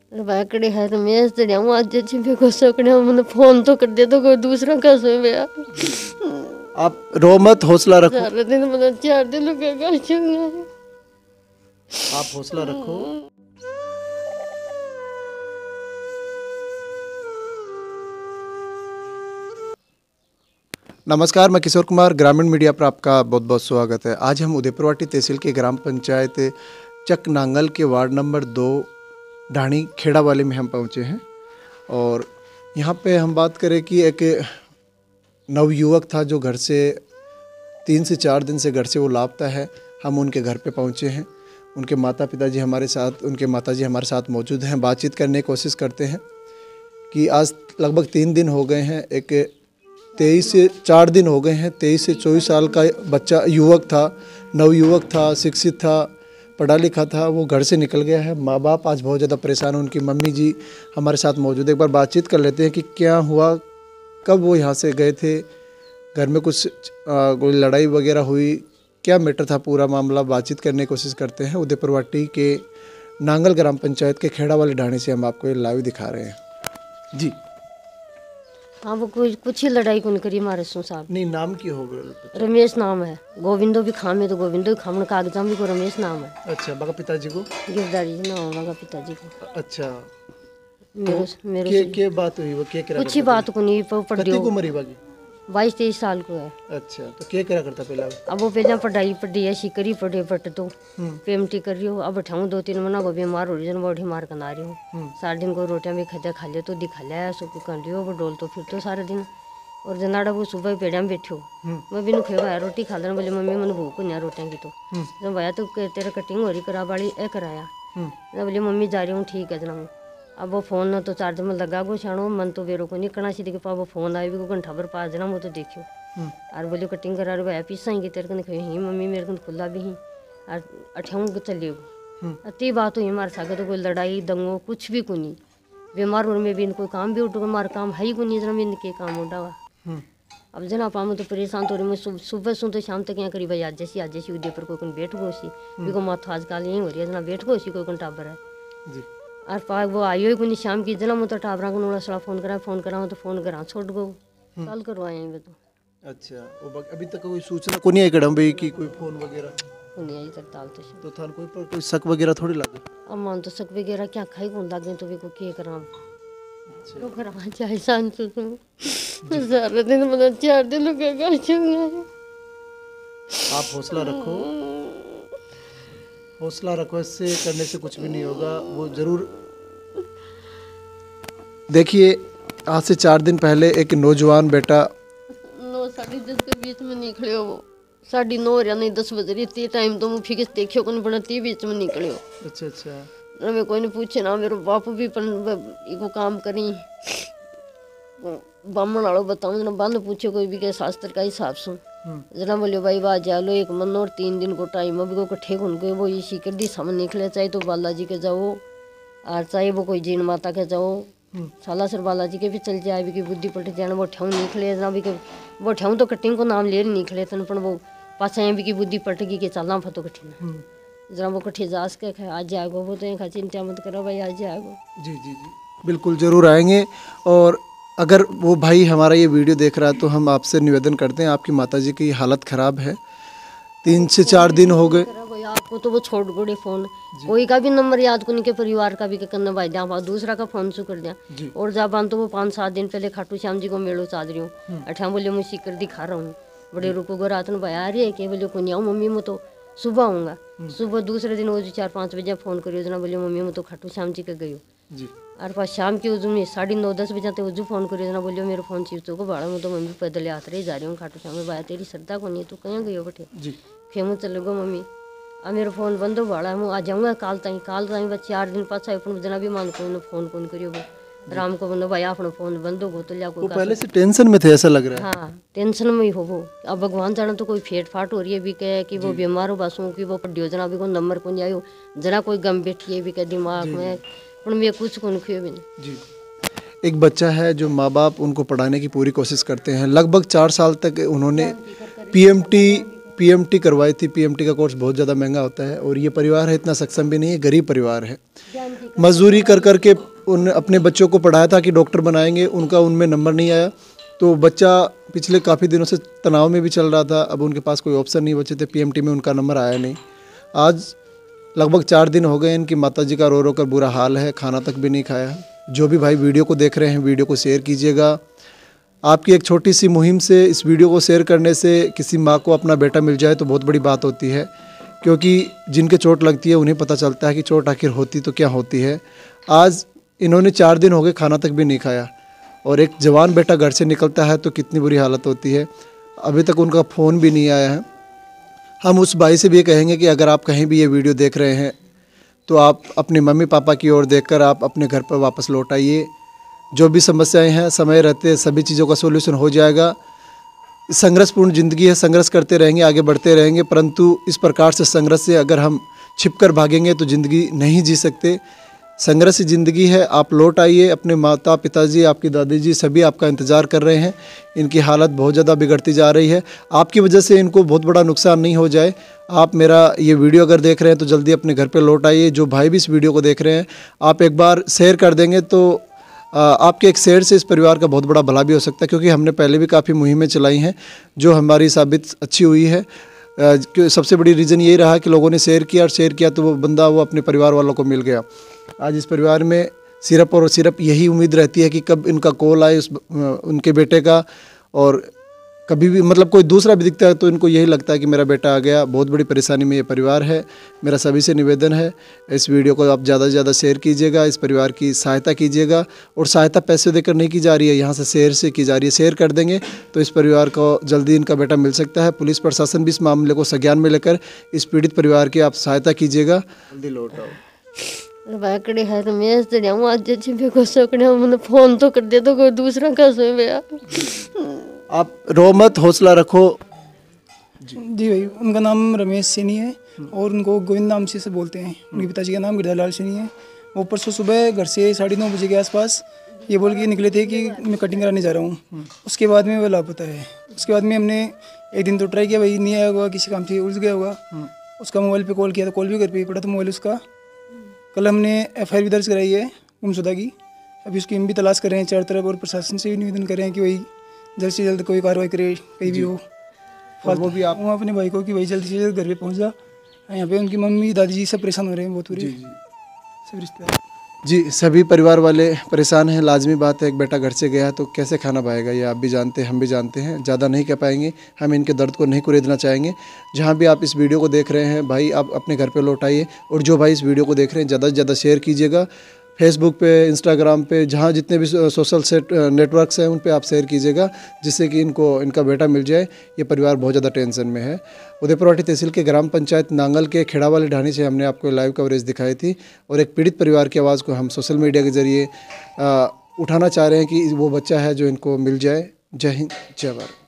बाकड़े है तो मैं तो जाऊँ आज अच्छी को सकने मैंने फोन तो कर दे तो कोई दूसरा कैसे भैया। आप रो मत, हौसला रखो। 4 दिन मतलब 4 दिन हो गए। आप हौसला रखो। नमस्कार, मैं किशोर कुमार, ग्रामीण मीडिया पर आपका बहुत बहुत स्वागत है। आज हम उदयपुरवाटी तहसील के ग्राम पंचायत चक नांगल के वार्ड नंबर 2 ढाणी खेड़ा वाले में हम पहुंचे हैं। और यहाँ पे हम बात करें कि एक नवयुवक था जो घर से 3 से 4 दिन से घर से वो लापता है। हम उनके घर पे पहुंचे हैं। उनके माताजी हमारे साथ मौजूद हैं। बातचीत करने की कोशिश करते हैं कि आज लगभग 3 दिन हो गए हैं। एक 23 से 4 दिन हो गए हैं। 23 से 24 साल का बच्चा युवक था, नवयुवक था, शिक्षित था, पढ़ा लिखा था, वो घर से निकल गया है। माँ बाप आज बहुत ज़्यादा परेशान हैं। उनकी मम्मी जी हमारे साथ मौजूद है। एक बार बातचीत कर लेते हैं कि क्या हुआ, कब वो यहाँ से गए थे, घर में कुछ कोई लड़ाई वगैरह हुई, क्या मैटर था, पूरा मामला बातचीत करने की कोशिश करते हैं। उदयपुरवाटी के नांगल ग्राम पंचायत के खेड़ा वाली ढाणी से हम आपको ये लाइव दिखा रहे हैं जी। हाँ वो कुछ ही लड़ाई कौन करी हमारे सो साहब। नहीं, नाम की हो गया? रमेश नाम है। गोविंदो भी खामे तो गोविंदो भी खामन कागजा भी को रमेश नाम है। अच्छा, बाका पिताजी को? गिरदारी नाम है पिताजी को। अच्छा, मेरे के बात हुई? वो क्या करा? कुछ ही बात को नहीं पढ़ कती को मरी बाकी? 22-23 साल को है। अच्छा, तो क्या करा करता पहला? अब वो पहला पढ़ी ऐसी करी पढ़े पट तो पेमटी कर रही हो। अब बैठाऊँ 2-3 महीना को बीमार हो रही है, बॉडी मार कर आ रही हूँ। 7 दिन को रोटियां भी खा लियो तो दिखा लिया सब कर लियो। वो डोल तो फिर तो सारा दिन। और जनाड़ा वो सुबह पेड़ा में बैठो, मैं भी खेगा रोटी खा लेना। बोले मम्मी मैंने भूख नहीं रोटियां की। तो जब भैया तो तेरा कटिंग हो रही करा बाड़ी ए कराया। बोले मम्मी जा रही हूँ, ठीक है जना। अब वो फोन न तो चार्ज में लगा गो छाणो मन तो बेरो को नहीं करना सीधे के पा वो फोन आए भी को घंटा भर पास जना वो तो देखियो। और बोले कटिंग करा रहे भैया पीसा ही तेरे को ही मम्मी मेरे को खुला भी ही और अठाऊँ चलिए। अति बात हुई हमारे साथ तो कोई लड़ाई दंगो कुछ भी को नहीं। बीमार होने में भी कोई काम भी उठो हमारा काम है ही को नहीं जना में इनके काम उठा हुआ। अब जना पाऊँ तो परेशान तो रही मैं सुबह सुन तो शाम तक क्या करी भाई आज जैसी उदयपुर कोई बैठ गो सी भी को माथो आजकल यही हो रही है जना बैठ गो सी कोई टाबर है जी। और पाक वो आयो ही को नहीं शाम की जना मैं तो टाबरा को नोड़ा सड़ा फोन करा तो फोन करा छोड़ गो कल करवाए हैं तो। अच्छा, वो अभी तक कोई सूचना को नहीं आई कड़म भाई की कोई फोन वगैरह को नहीं आई करताल तो थान कोई पर कोई शक वगैरह थोड़ी लगे? अब मान तो शक वगैरह क्या खाई कौन लागे तो भी को के करा तो करा चाहे शांत तो सारा दिन मतलब 4 दिन हो गए घर चंगा। आप हौसला रखो, हौसला रखो, इससे करने से कुछ भी नहीं होगा। वो जरूर देखिए, आज से 4 दिन पहले एक नौजवान बेटा 9-10 के बीच में निकले वो 9:30 या नहीं 10 बज रही थी टाइम तो मुझे फिक्स देखियो कौन बना ती बीच में निकले। अच्छा अच्छा, ना मैं कोई नहीं पूछे ना मेरे बापू भी इको काम करी बामण वालों बताऊँ ना बंद पूछे कोई भी के शास्त्र का हिसाब से जना बोलियो भाई बात जा लो 1 महीना और 3 दिन को टाइम अभी को कट्ठे उनको वो इसी कर दी समझ निकले चाहे तो बालाजी के जाओ और चाहे वो कोई जीण माता के जाओ सालासर बालाजी के भी चल जाए भी की बुद्धि पलट जाना वो ठेऊ निकले ना भी के वो ठेऊ तो कटिंग को नाम ले निकले तन पर वो पाछा भी की बुद्धि पलट गई के चलना फतो कठिन जरा वो कट्ठे जास के आज जाएगो वो तो यहाँ चिंता मत करो भाई आज जाएगो। जी जी जी बिल्कुल ज़रूर आएंगे। और अगर वो भाई हमारा ये वीडियो देख रहा है तो हम आपसे निवेदन करते हैं, आपकी माताजी की हालत ख़राब है, 3 से 4 दिन हो गए आपको तो वो छोड़ गोड़े फोन कोई का भी नंबर याद को नहीं के परिवार का भी करना भाई जहाँ दूसरा का फोन शू कर दिया। और जब तो वो 5-7 दिन पहले खाटू श्याम जी को मेड़ो चाद रही हूँ अठा बोले मैं सीकर दिखा रहा हूँ बड़े रुको गो रात में भाई आ रही है कि बोले को नहीं आऊँ मम्मी मैं तो सुबह आऊँगा। सुबह दूसरे दिन वो 4-5 बजे फोन करियो जना बोले मम्मी मैं तो खाटू श्याम जी के गई हूँ। और पास शाम की उजू में 9:30-10 बजे तक उजू फोन करियो जना बोलियो मेरे फोन चीज को भाड़ा में तो मम्मी पैदल यात्रा ही जा रही हूँ खाटू श्याम में भाई तेरी श्रद्धा को नहीं तू कहीं गई हो बटे फिर मैं चले गो मम्मी अब मेरा फोन बंद हो भाड़ा मैं आ जाऊँगा काल ताई बस 4 दिन पाछा अपन जना भी मान को फोन कौन करियो राम को बंदो भाई अपना फोन बंद हो तो लिया कोई पहले से टेंशन में थे ऐसा लग रहा है। हाँ टेंशन में ही हो वो अब भगवान जाना तो कोई फेट फाट हो रही है भी कह कि वो बीमार हो बसों की वो पढ़ियो जना भी को नंबर को नहीं आयो जना कोई गम बैठी है भी कह दिमाग में पर मैं कुछ को नहीं भी नहीं। एक बच्चा है जो माँ बाप उनको पढ़ाने की पूरी कोशिश करते हैं, लगभग 4 साल तक उन्होंने PMT पीएमटी करवाई थी। पीएमटी का कोर्स बहुत ज़्यादा महंगा होता है और ये परिवार है इतना सक्षम भी नहीं है, गरीब परिवार है। मजदूरी कर कर के उन अपने बच्चों को पढ़ाया था कि डॉक्टर बनाएंगे, उनका उनमें नंबर नहीं आया तो बच्चा पिछले काफ़ी दिनों से तनाव में भी चल रहा था। अब उनके पास कोई ऑप्शन नहीं बचे थे, पीएमटी में उनका नंबर आया नहीं। आज लगभग 4 दिन हो गए इनकी माताजी का रो रो कर बुरा हाल है, खाना तक भी नहीं खाया। जो भी भाई वीडियो को देख रहे हैं, वीडियो को शेयर कीजिएगा। आपकी एक छोटी सी मुहिम से, इस वीडियो को शेयर करने से किसी माँ को अपना बेटा मिल जाए तो बहुत बड़ी बात होती है, क्योंकि जिनके चोट लगती है उन्हें पता चलता है कि चोट आखिर होती तो क्या होती है। आज इन्होंने 4 दिन हो गए खाना तक भी नहीं खाया और एक जवान बेटा घर से निकलता है तो कितनी बुरी हालत होती है। अभी तक उनका फ़ोन भी नहीं आया है। हम उस भाई से भी ये कहेंगे कि अगर आप कहीं भी ये वीडियो देख रहे हैं तो आप अपने मम्मी पापा की ओर देखकर आप अपने घर पर वापस लौट आइए। जो भी समस्याएं हैं समय रहते सभी चीज़ों का सोल्यूशन हो जाएगा। संघर्षपूर्ण ज़िंदगी है, संघर्ष करते रहेंगे, आगे बढ़ते रहेंगे, परंतु इस प्रकार से संघर्ष से अगर हम छिपकर भागेंगे तो ज़िंदगी नहीं जी सकते। संघर्ष ज़िंदगी है। आप लौट आइए। अपने माता पिताजी, आपकी दादी जी सभी आपका इंतज़ार कर रहे हैं। इनकी हालत बहुत ज़्यादा बिगड़ती जा रही है। आपकी वजह से इनको बहुत बड़ा नुकसान नहीं हो जाए। आप मेरा ये वीडियो अगर देख रहे हैं तो जल्दी अपने घर पे लौट आइए। जो भाई भी इस वीडियो को देख रहे हैं, आप एक बार शेयर कर देंगे तो आपके एक शेयर से इस परिवार का बहुत बड़ा भला भी हो सकता है, क्योंकि हमने पहले भी काफ़ी मुहिमें चलाई हैं जो हमारी साबित अच्छी हुई है। सबसे बड़ी रीज़न यही रहा कि लोगों ने शेयर किया और शेयर किया तो वो बंदा वो अपने परिवार वालों को मिल गया। आज इस परिवार में सिर्फ और सिर्फ यही उम्मीद रहती है कि कब इनका कॉल आए उनके बेटे का, और कभी भी मतलब कोई दूसरा भी दिखता है तो इनको यही लगता है कि मेरा बेटा आ गया। बहुत बड़ी परेशानी में ये परिवार है। मेरा सभी से निवेदन है, इस वीडियो को आप ज़्यादा से ज़्यादा शेयर कीजिएगा, इस परिवार की सहायता कीजिएगा। और सहायता पैसे देकर नहीं की जा रही है, यहाँ से शेयर से की जा रही है। शेयर कर देंगे तो इस परिवार को जल्दी इनका बेटा मिल सकता है। पुलिस प्रशासन भी इस मामले को संज्ञान में लेकर इस पीड़ित परिवार की आप सहायता कीजिएगा। जल्दी लौट आओ। बाकड़े है तो मैं तो जाऊँ आज छिपे को सकने मैंने फ़ोन तो कर दे तो कोई दूसरा कैसे भैया। आप रो मत, हौसला रखो। जी भाई, उनका नाम रमेश सैनी है और उनको गोविंद नाम से बोलते हैं। उनके पिताजी का नाम गिरधारीलाल सैनी है। वो परसों सुबह घर से 9:30 बजे के आसपास ये बोल के निकले थे कि मैं कटिंग कराने जा रहा हूँ। उसके बाद में वो लापता है। उसके बाद में हमने एक दिन तो ट्राई किया, भाई नहीं आया होगा, किसी काम से उलझ गया होगा। उसका मोबाइल पे कॉल किया था, कॉल भी घर पे ही पड़ा था मोबाइल उसका। कल हमने FIR भी दर्ज कराई है गुमशुदा की। अभी उसकी हम भी तलाश कर रहे हैं चारों तरफ, और प्रशासन से भी निवेदन कर रहे हैं कि वही जल्द से जल्द कोई कार्रवाई करे, कहीं भी हो। और वो भी आप अपने भाई को कि भाई जल्द से जल्द घर पे पहुंच जा। यहाँ पे उनकी मम्मी दादी जी सब परेशान हो रहे हैं बहुत पूरे, सब रिश्तेदार। जी, सभी परिवार वाले परेशान हैं। लाजमी बात है, एक बेटा घर से गया है तो कैसे खाना पाएगा, ये आप भी जानते हैं, हम भी जानते हैं। ज़्यादा नहीं कह पाएंगे, हम इनके दर्द को नहीं कुरेदना चाहेंगे। जहाँ भी आप इस वीडियो को देख रहे हैं भाई, आप अपने घर पे लौट आइए। और जो भाई इस वीडियो को देख रहे हैं ज़्यादा से ज़्यादा शेयर कीजिएगा। फेसबुक पे, इंस्टाग्राम पे, जहाँ जितने भी सोशल नेटवर्क्स हैं उन पे आप शेयर कीजिएगा, जिससे कि इनका बेटा मिल जाए। ये परिवार बहुत ज़्यादा टेंशन में है। उदयपुरवाटी तहसील के ग्राम पंचायत नांगल के खेड़ा वाली ढाणी से हमने आपको लाइव कवरेज दिखाई थी, और एक पीड़ित परिवार की आवाज़ को हम सोशल मीडिया के ज़रिए उठाना चाह रहे हैं कि वो बच्चा है जो इनको मिल जाए। जय हिंद, जय भारत।